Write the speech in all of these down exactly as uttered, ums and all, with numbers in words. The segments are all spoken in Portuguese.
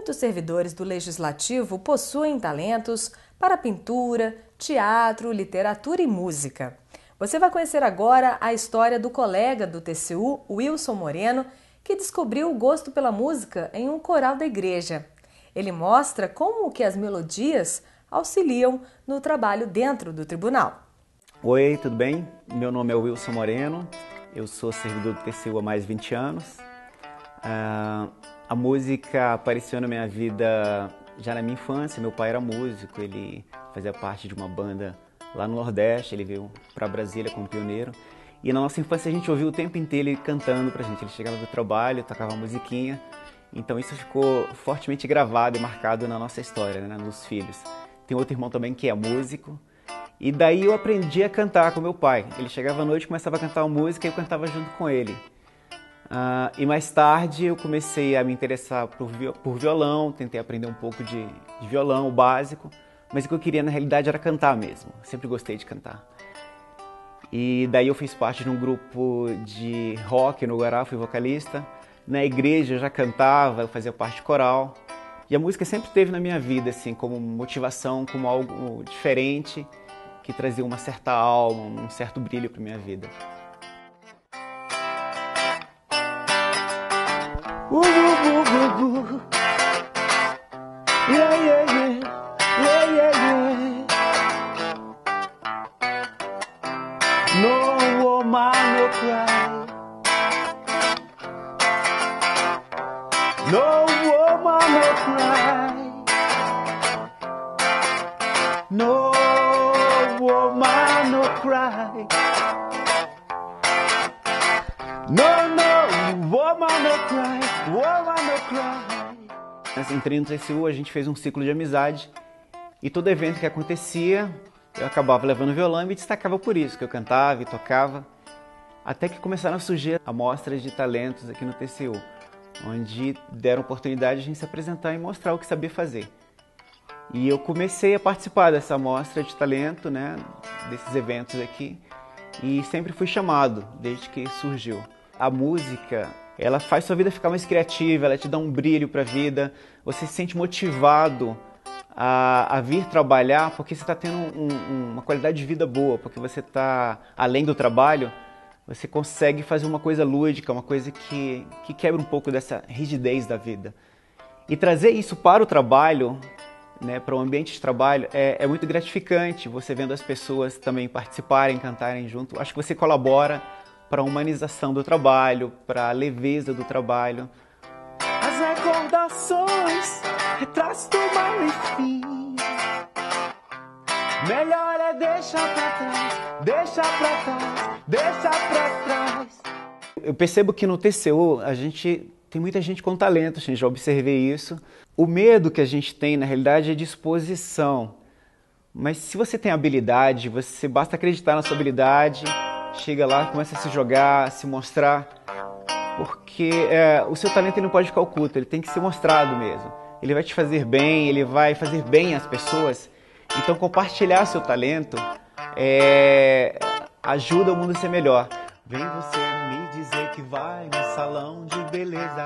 Muitos servidores do Legislativo possuem talentos para pintura, teatro, literatura e música. Você vai conhecer agora a história do colega do T C U, Wilson Moreno, que descobriu o gosto pela música em um coral da igreja. Ele mostra como que as melodias auxiliam no trabalho dentro do tribunal. Oi, tudo bem? Meu nome é Wilson Moreno, eu sou servidor do T C U há mais de vinte anos. Uh, a música apareceu na minha vida já na minha infância. Meu pai era músico, ele fazia parte de uma banda lá no Nordeste, ele veio para Brasília como pioneiro. E na nossa infância a gente ouviu o tempo inteiro ele cantando pra gente. Ele chegava do trabalho, tocava uma musiquinha. Então isso ficou fortemente gravado e marcado na nossa história, né, nos filhos. Tem outro irmão também que é músico. E daí eu aprendi a cantar com meu pai. Ele chegava à noite e começava a cantar uma música e eu cantava junto com ele. Uh, e mais tarde eu comecei a me interessar por, por violão, tentei aprender um pouco de, de violão, o básico. Mas o que eu queria na realidade era cantar mesmo. Eu sempre gostei de cantar. E daí eu fiz parte de um grupo de rock no Guará, fui vocalista. Na igreja eu já cantava, eu fazia parte de coral. E a música sempre esteve na minha vida, assim, como motivação, como algo diferente, que trazia uma certa alma, um certo brilho para minha vida. Uh, uh, uh, uh, uh. Yeah, yeah, yeah. Yeah, yeah, yeah. No woman no cry. No woman no cry. No woman no cry. No, no woman no cry. Woman no cry. Entrei no T C U, a gente fez um ciclo de amizade. E todo evento que acontecia, eu acabava levando violão e me destacava por isso, que eu cantava e tocava. Até que começaram a surgir amostras de talentos aqui no T C U, onde deram oportunidade de a gente se apresentar e mostrar o que sabia fazer. E eu comecei a participar dessa amostra de talento, né, desses eventos aqui, e sempre fui chamado, desde que surgiu. A música, ela faz sua vida ficar mais criativa, ela te dá um brilho para a vida, você se sente motivado A, a vir trabalhar porque você está tendo um, um, uma qualidade de vida boa, porque você está, além do trabalho, você consegue fazer uma coisa lúdica, uma coisa que, que quebra um pouco dessa rigidez da vida. E trazer isso para o trabalho, né, para o ambiente de trabalho, é, é muito gratificante, você vendo as pessoas também participarem, cantarem junto. Acho que você colabora para a humanização do trabalho, para a leveza do trabalho. As recordações retratos do mal e fim. Melhor é deixar pra trás, deixar pra trás, deixar pra trás. Eu percebo que no T C U a gente tem muita gente com talento, gente, já observei isso. O medo que a gente tem, na realidade, é disposição. Mas se você tem habilidade, você basta acreditar na sua habilidade, chega lá, começa a se jogar, a se mostrar, porque é, o seu talento ele não pode ficar oculto, ele tem que ser mostrado mesmo. Ele vai te fazer bem, ele vai fazer bem às pessoas. Então compartilhar seu talento é, ajuda o mundo a ser melhor. Vem você me dizer que vai no salão de beleza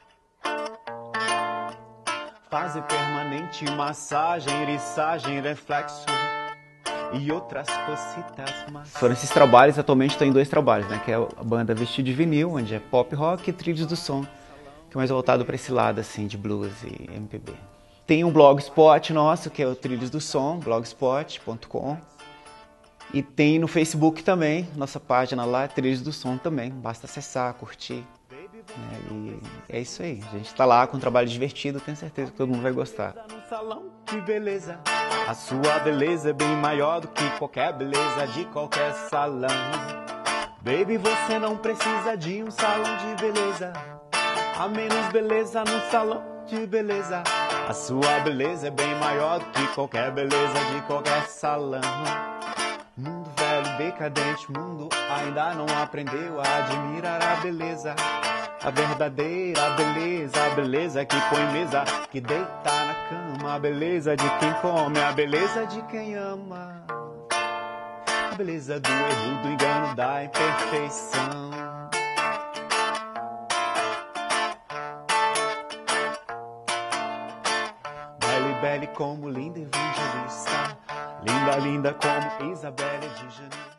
fazer permanente massagem, eriçagem, reflexo e outras cositas más. Foram esses trabalhos, atualmente estou em dois trabalhos, né? Que é a banda Vestido de Vinil, onde é pop rock, e Trilhos do Som, que é mais voltado para esse lado assim de blues e M P B. Tem um blogspot nosso, que é o Trilhos do Som, blogspot ponto com. E tem no Facebook também, nossa página lá, Trilhos do Som também. Basta acessar, curtir. Né? E é isso aí. A gente está lá com um trabalho divertido, tenho certeza que todo mundo vai gostar. No salão de beleza, a sua beleza é bem maior do que qualquer beleza de qualquer salão. Baby, você não precisa de um salão de beleza. A menos beleza no salão de beleza. A sua beleza é bem maior do que qualquer beleza de qualquer salão. Mundo velho, decadente, mundo ainda não aprendeu a admirar a beleza. A verdadeira beleza, a beleza que põe mesa, que deita na cama. A beleza de quem come, a beleza de quem ama. A beleza do erro, do engano, da imperfeição. Isabelle como linda evangelista, linda, linda como Isabelle de Janeiro.